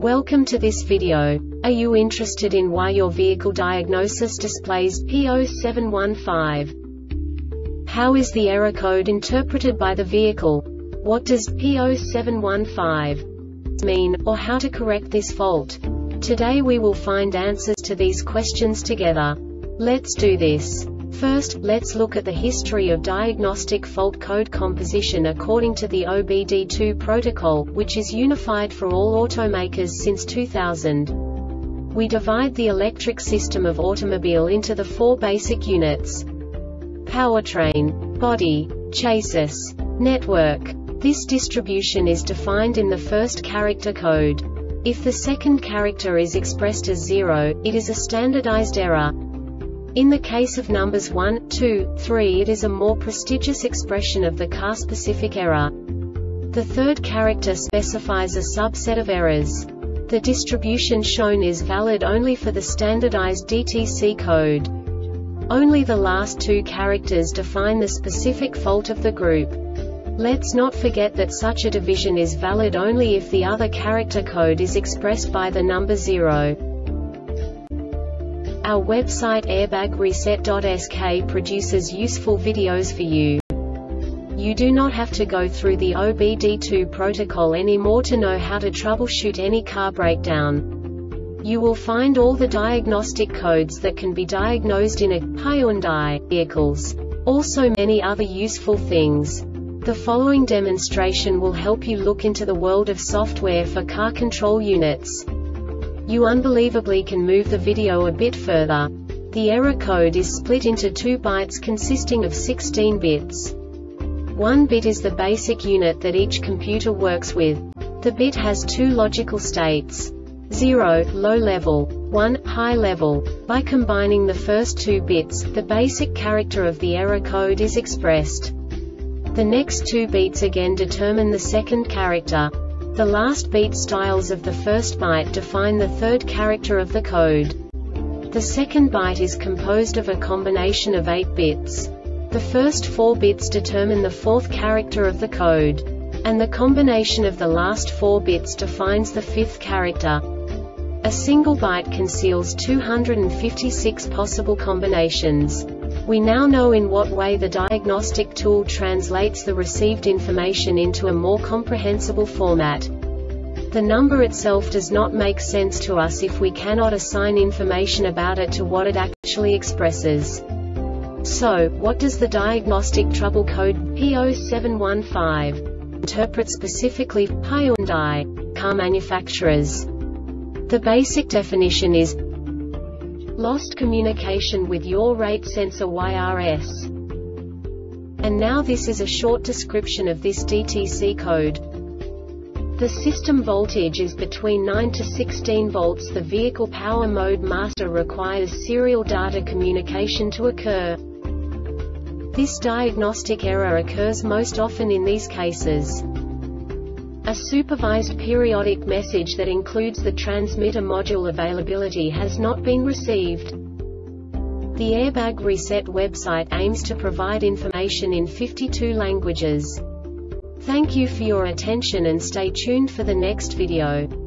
Welcome to this video. Are you interested in why your vehicle diagnosis displays P0715? How is the error code interpreted by the vehicle? What does P0715 mean, or how to correct this fault? Today we will find answers to these questions together. Let's do this. First, let's look at the history of diagnostic fault code composition according to the OBD2 protocol, which is unified for all automakers since 2000. We divide the electric system of automobile into the four basic units: powertrain, body, chassis, network. This distribution is defined in the first character code. If the second character is expressed as 0, it is a standardized error. In the case of numbers 1, 2, 3, it is a more prestigious expression of the car-specific error. The third character specifies a subset of errors. The distribution shown is valid only for the standardized DTC code. Only the last two characters define the specific fault of the group. Let's not forget that such a division is valid only if the other character code is expressed by the number 0. Our website airbagreset.sk produces useful videos for you. You do not have to go through the OBD2 protocol anymore to know how to troubleshoot any car breakdown. You will find all the diagnostic codes that can be diagnosed in a Hyundai vehicles. Also many other useful things. The following demonstration will help you look into the world of software for car control units. You unbelievably can move the video a bit further. The error code is split into 2 bytes consisting of 16 bits. 1 bit is the basic unit that each computer works with. The bit has 2 logical states: 0, low level, 1, high level. By combining the first 2 bits, the basic character of the error code is expressed. The next 2 beats again determine the second character. The last beat styles of the first byte define the third character of the code. The second byte is composed of a combination of 8 bits. The first 4 bits determine the fourth character of the code. And the combination of the last 4 bits defines the fifth character. A single byte conceals 256 possible combinations. We now know in what way the diagnostic tool translates the received information into a more comprehensible format. The number itself does not make sense to us if we cannot assign information about it to what it actually expresses. So, what does the diagnostic trouble code P0715 interpret specifically for Hyundai car manufacturers? The basic definition is lost communication with yaw rate sensor YRS. And now this is a short description of this DTC code. The system voltage is between 9 to 16 volts. The vehicle power mode master requires serial data communication to occur. This diagnostic error occurs most often in these cases: a supervised periodic message that includes the transmitter module availability has not been received. The Airbag Reset website aims to provide information in 52 languages. Thank you for your attention and stay tuned for the next video.